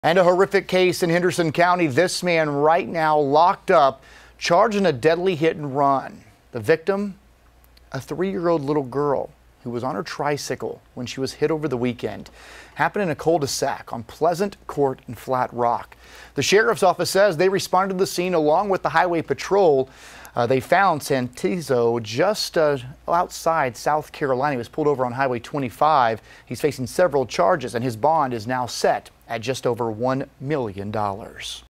And a horrific case in Henderson County. This man right now locked up, charged in a deadly hit and run. The victim, a 3-year-old little girl who was on her tricycle when she was hit over the weekend. Happened in a cul-de-sac on Pleasant Court in Flat Rock. The sheriff's office says they responded to the scene along with the highway patrol. They found Santiso just outside South Carolina. He was pulled over on Highway 25. He's facing several charges, and his bond is now set at just over $1 million.